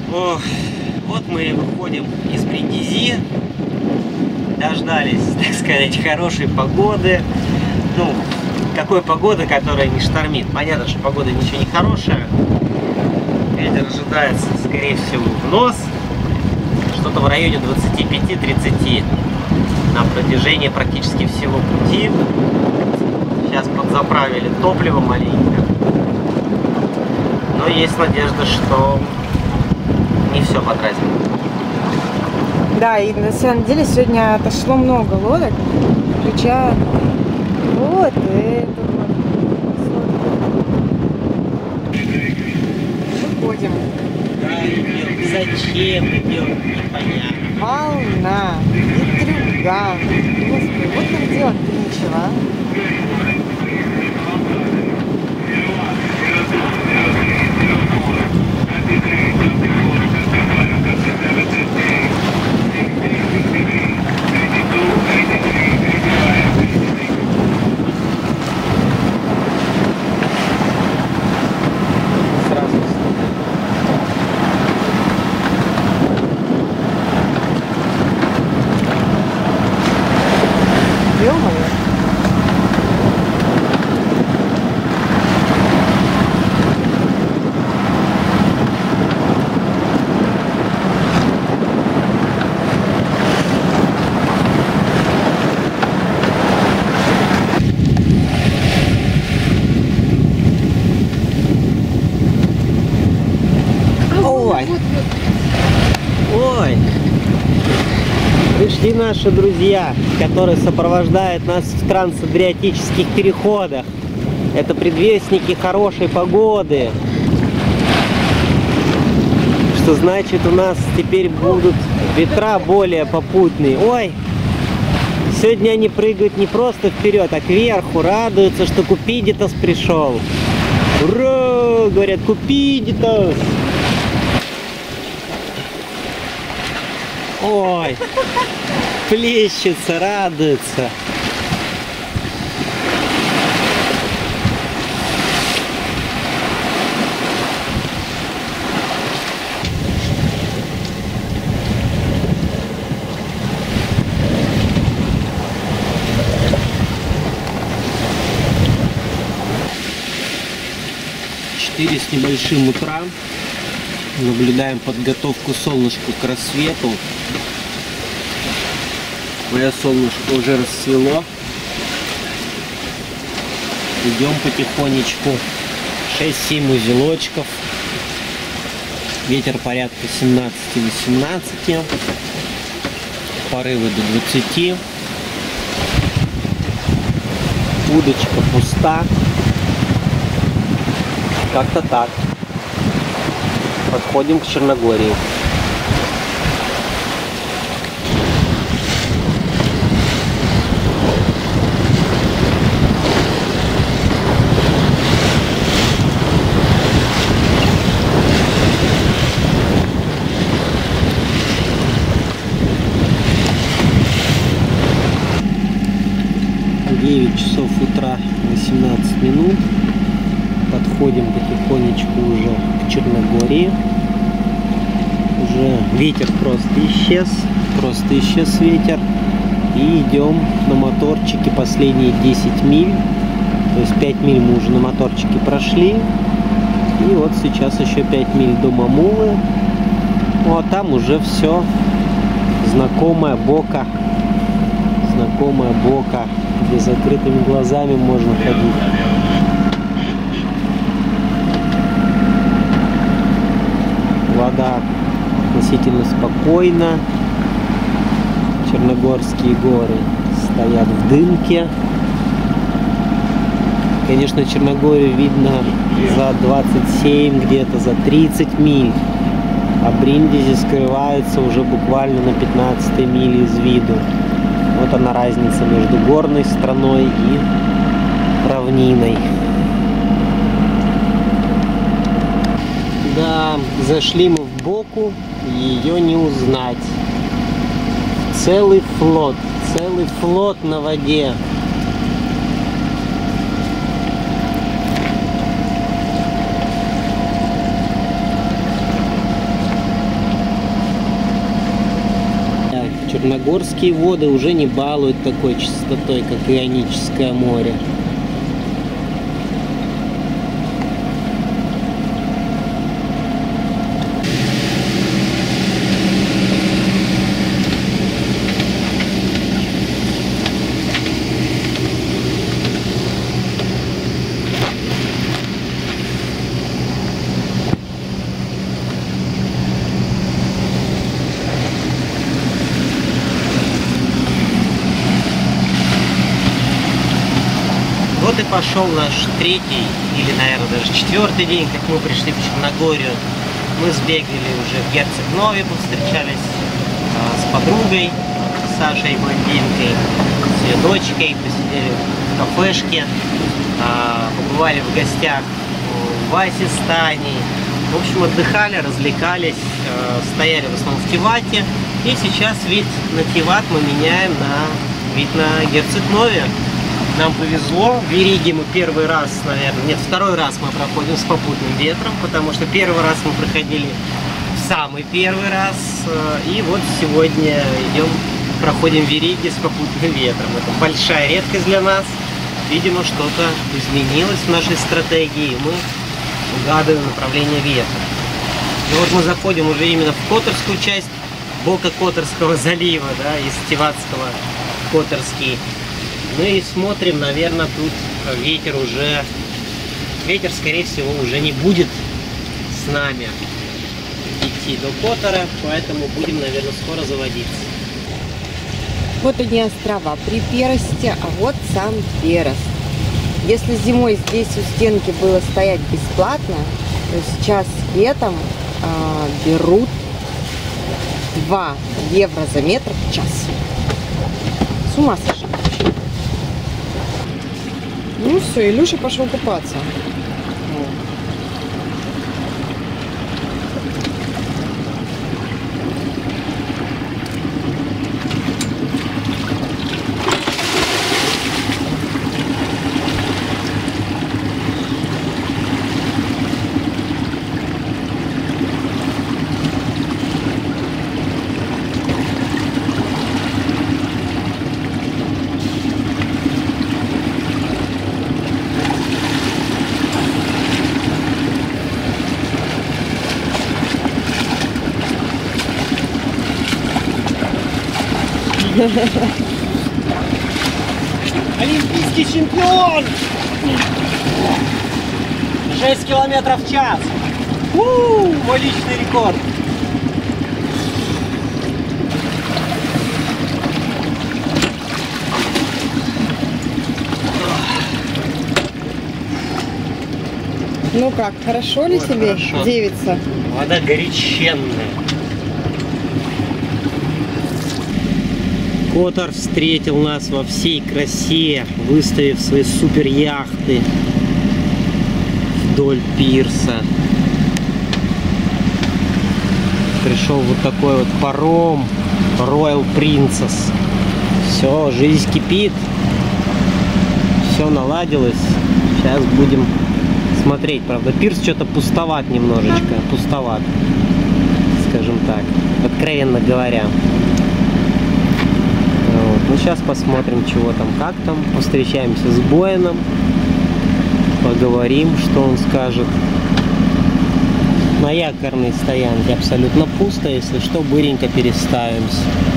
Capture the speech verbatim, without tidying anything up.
Ох, вот мы выходим из Бриндизи, дождались, так сказать, хорошей погоды. Ну, такой погоды, которая не штормит. Понятно, что погода ничего не хорошая. Ветер ожидается, скорее всего, в нос. Что-то в районе двадцати пяти — тридцати на протяжении практически всего пути. Сейчас подзаправили топливо маленько. Но есть надежда, что не все потратим. Да, и на самом деле сегодня отошло много лодок, включая вот эту вот. Выходим. Да, идем. Зачем идем? Непонятно. Волна, ветрюга. Господи, вот как делать-то нечего, а? Ой, пришли наши друзья, которые сопровождают нас в трансадриатических переходах. Это предвестники хорошей погоды. Что значит, у нас теперь будут ветра более попутные. Ой, сегодня они прыгают не просто вперед, а кверху, радуются, что Купидитас пришел. Ура! Говорят, Купидитас! Ой, плещется, радуется. Четыре с небольшим утра. Наблюдаем подготовку солнышка к рассвету. Мое солнышко уже расцвело. Идем потихонечку. шесть-семь узелочков. Ветер порядка семнадцати-восемнадцати. Порывы до двадцати. Удочка пуста. Как-то так. Подходим к Черногории. девять часов утра, восемнадцать минут. Подходим потихонечку уже к Черногории. Уже ветер просто исчез. Просто исчез ветер. И идем на моторчике последние десять миль. То есть пять миль мы уже на моторчике прошли. И вот сейчас еще пять миль до Мамулы. Ну а там уже все знакомая Бока. Знакомая Бока, где закрытыми глазами можно ходить. Вода относительно спокойна. Черногорские горы стоят в дымке. Конечно, Черногорию видно за двадцать семь, где-то за тридцать миль. А Бриндизи скрывается уже буквально на пятнадцатой миле из виду. Вот она разница между горной страной и равниной. Да, зашли мы в Боку, ее не узнать. Целый флот, целый флот на воде. Черногорские воды уже не балуют такой чистотой, как Ионическое море. Вот и пошел наш третий или, наверное, даже четвертый день, как мы пришли в Черногорию. Мы сбегали уже в Герцег-Нове, повстречались а, с подругой Сашей Блондинкой, с ее дочкой, посидели в кафешке, а, побывали в гостях у Васи с Таней. В общем, отдыхали, развлекались, а, стояли в основном в Тивате. И сейчас вид на Тиват мы меняем на вид на Герцег-Нове. Нам повезло, в Вериге мы первый раз, наверное, нет, второй раз мы проходим с попутным ветром, потому что первый раз мы проходили в самый первый раз, и вот сегодня идем, проходим в Вериге с попутным ветром. Это большая редкость для нас, видимо, что-то изменилось в нашей стратегии, и мы угадываем направление ветра. И вот мы заходим уже именно в Которскую часть бока Которского залива, да, из Тиватского в Которский. Ну и смотрим, наверное, тут ветер уже, ветер, скорее всего, уже не будет с нами идти до Котора, поэтому будем, наверное, скоро заводиться. Вот они острова при Перосте, а вот сам Перост. Если зимой здесь у стенки было стоять бесплатно, то сейчас летом а, берут два евро за метр в час. С ума сошли. Ну все, Илюша пошел купаться. Олимпийский чемпион! шесть километров в час. У-у-у, мой личный рекорд. Ну как, хорошо ли Ой, тебе, хорошо. девица? Вода горяченная. Котор встретил нас во всей красе, выставив свои супер яхты вдоль пирса. Пришел вот такой вот паром Royal Princess. Все, жизнь кипит. Все наладилось. Сейчас будем смотреть. Правда, пирс что-то пустоват немножечко. Пустоват, скажем так, откровенно говоря. Вот. Ну, сейчас посмотрим, чего там, как там. Повстречаемся с Бояном. Поговорим, что он скажет. На якорной стоянке абсолютно пусто. Если что, быренько переставимся.